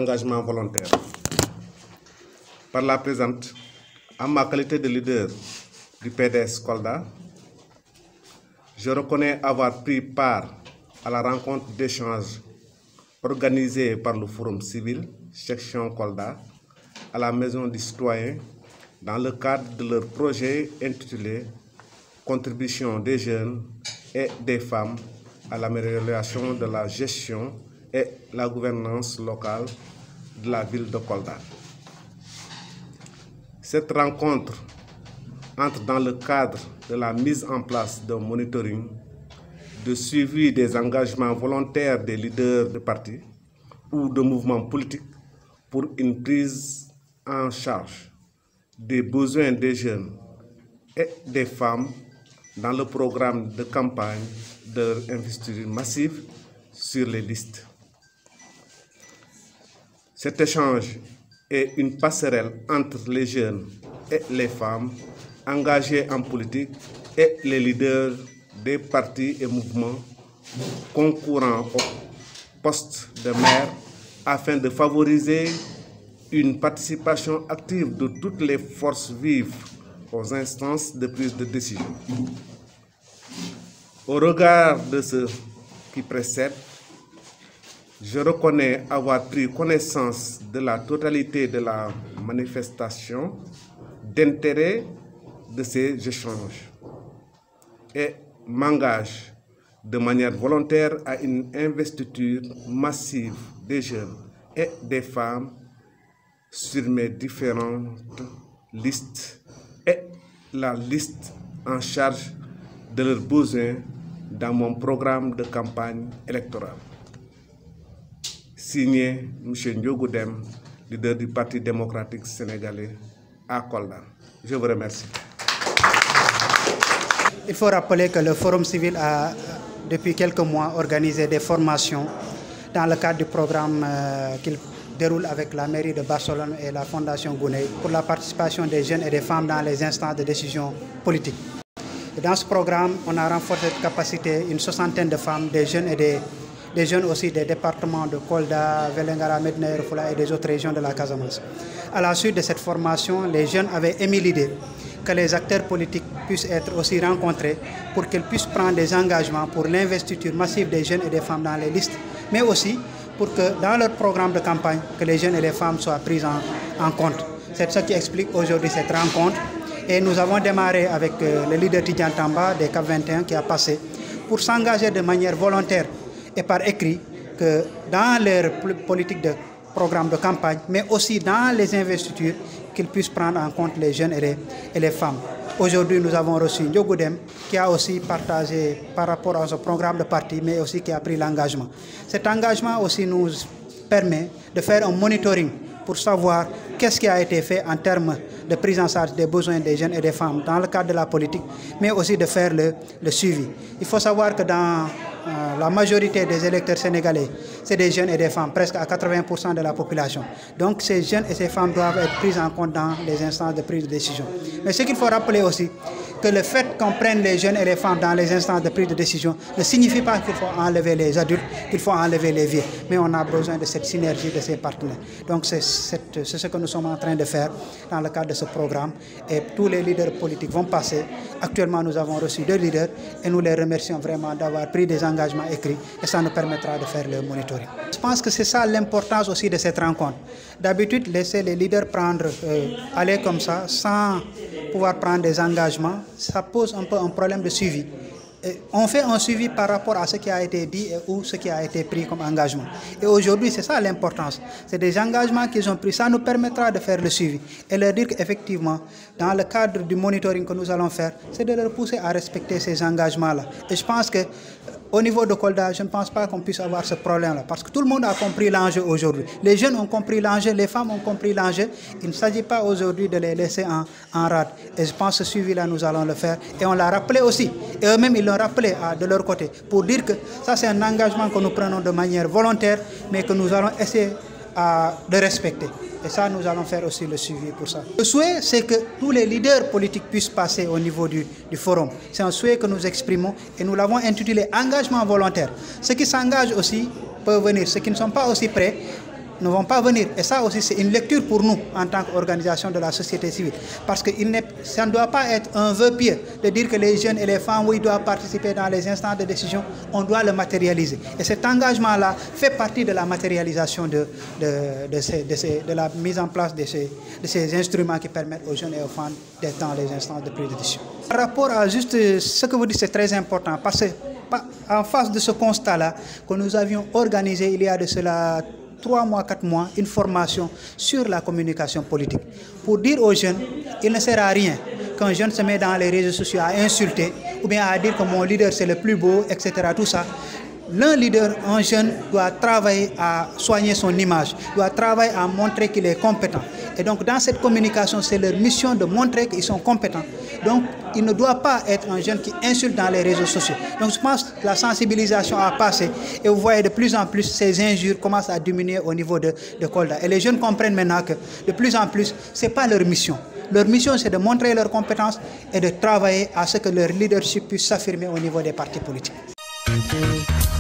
engagements volontaires. Par la présente, en ma qualité de leader du PDS Kolda, je reconnais avoir pris part à la rencontre d'échange organisée par le Forum civil, section Kolda, à la Maison du Citoyen, dans le cadre de leur projet intitulé « Contribution des jeunes et des femmes à l'amélioration de la gestion et la gouvernance locale de la ville de Kolda ». Cette rencontre entre dans le cadre de la mise en place d'un monitoring de suivi des engagements volontaires des leaders de partis ou de mouvements politiques pour une prise en charge des besoins des jeunes et des femmes dans le programme de campagne de leur investiture massive sur les listes. Cet échange est une passerelle entre les jeunes et les femmes engagés en politique et les leaders des partis et mouvements concourant au poste de maire afin de favoriser une participation active de toutes les forces vives aux instances de prise de décision. Au regard de ce qui précède, je reconnais avoir pris connaissance de la totalité de la manifestation d'intérêt de ces échanges et m'engage de manière volontaire à une investiture massive des jeunes et des femmes sur mes différentes listes et la liste en charge de leurs besoins dans mon programme de campagne électorale. Signé M. Ndiogou Dème, leader du Parti démocratique sénégalais à Kolda. Je vous remercie. Il faut rappeler que le Forum civil a, depuis quelques mois, organisé des formations dans le cadre du programme qu'il déroule avec la mairie de Barcelone et la Fondation Gounaï pour la participation des jeunes et des femmes dans les instances de décision politique. Et dans ce programme, on a renforcé cette capacité, une soixantaine de femmes, des jeunes et des jeunes aussi des départements de Kolda, Vélingara, Médina Yoro Foulah et des autres régions de la Casamance. À la suite de cette formation, les jeunes avaient émis l'idée que les acteurs politiques puissent être aussi rencontrés pour qu'ils puissent prendre des engagements pour l'investiture massive des jeunes et des femmes dans les listes, mais aussi pour que dans leur programme de campagne, que les jeunes et les femmes soient pris en compte. C'est ce qui explique aujourd'hui cette rencontre. Et nous avons démarré avec le leader Tidjane Tamba des CAP 21 qui a passé pour s'engager de manière volontaire et par écrit que dans leur politique de programme de campagne, mais aussi dans les investitures, qu'ils puissent prendre en compte les jeunes et les femmes. Aujourd'hui, nous avons reçu Ndiogou Dème qui a aussi partagé par rapport à ce programme de parti, mais aussi qui a pris l'engagement. Cet engagement aussi nous permet de faire un monitoring pour savoir qu'est-ce qui a été fait en termes de prise en charge des besoins des jeunes et des femmes dans le cadre de la politique, mais aussi de faire le suivi. Il faut savoir que dans la majorité des électeurs sénégalais, c'est des jeunes et des femmes, presque à 80% de la population. Donc ces jeunes et ces femmes doivent être prises en compte dans les instances de prise de décision. Mais ce qu'il faut rappeler aussi, que le fait qu'on prenne les jeunes et les femmes dans les instances de prise de décision ne signifie pas qu'il faut enlever les adultes, qu'il faut enlever les vieux. Mais on a besoin de cette synergie de ces partenaires. Donc c'est ce que nous sommes en train de faire dans le cadre de ce programme. Et tous les leaders politiques vont passer. Actuellement, nous avons reçu 2 leaders et nous les remercions vraiment d'avoir pris des engagements écrits et ça nous permettra de faire le monitoring. Je pense que c'est ça l'importance aussi de cette rencontre. D'habitude, laisser les leaders aller comme ça sans pouvoir prendre des engagements, ça pose un peu un problème de suivi. Et on fait un suivi par rapport à ce qui a été dit ou ce qui a été pris comme engagement. Et aujourd'hui, c'est ça l'importance. C'est des engagements qu'ils ont pris. Ça nous permettra de faire le suivi et leur dire qu'effectivement, dans le cadre du monitoring que nous allons faire, c'est de leur pousser à respecter ces engagements-là. Et je pense que au niveau de Kolda, je ne pense pas qu'on puisse avoir ce problème-là, parce que tout le monde a compris l'enjeu aujourd'hui. Les jeunes ont compris l'enjeu, les femmes ont compris l'enjeu. Il ne s'agit pas aujourd'hui de les laisser en rade. Et je pense que ce suivi-là, nous allons le faire. Et on l'a rappelé aussi. Et eux-mêmes, ils l'ont rappelé de leur côté, pour dire que ça, c'est un engagement que nous prenons de manière volontaire, mais que nous allons essayer de respecter. Et ça, nous allons faire aussi le suivi pour ça. Le souhait, c'est que tous les leaders politiques puissent passer au niveau du forum. C'est un souhait que nous exprimons et nous l'avons intitulé « Engagement volontaire ». Ceux qui s'engagent aussi peuvent venir. Ceux qui ne sont pas aussi prêts, ne vont pas venir. Et ça aussi, c'est une lecture pour nous en tant qu'organisation de la société civile. Parce que ça ne doit pas être un vœu pieux de dire que les jeunes et les femmes, oui, doivent participer dans les instances de décision. On doit le matérialiser. Et cet engagement-là fait partie de la matérialisation de la mise en place de ces instruments qui permettent aux jeunes et aux femmes d'être dans les instances de prise de décision. Par rapport à juste ce que vous dites, c'est très important parce que en face de ce constat-là, que nous avions organisé il y a de cela 3 mois, 4 mois, une formation sur la communication politique. Pour dire aux jeunes, il ne sert à rien qu'un jeune se met dans les réseaux sociaux à insulter ou bien à dire que mon leader c'est le plus beau, etc. Tout ça. L'un leader, un jeune, doit travailler à soigner son image, doit travailler à montrer qu'il est compétent. Et donc dans cette communication, c'est leur mission de montrer qu'ils sont compétents. Donc il ne doit pas être un jeune qui insulte dans les réseaux sociaux. Donc je pense que la sensibilisation a passé et vous voyez de plus en plus ces injures commencent à diminuer au niveau de Kolda. Et les jeunes comprennent maintenant que de plus en plus, ce n'est pas leur mission. Leur mission, c'est de montrer leurs compétences et de travailler à ce que leur leadership puisse s'affirmer au niveau des partis politiques.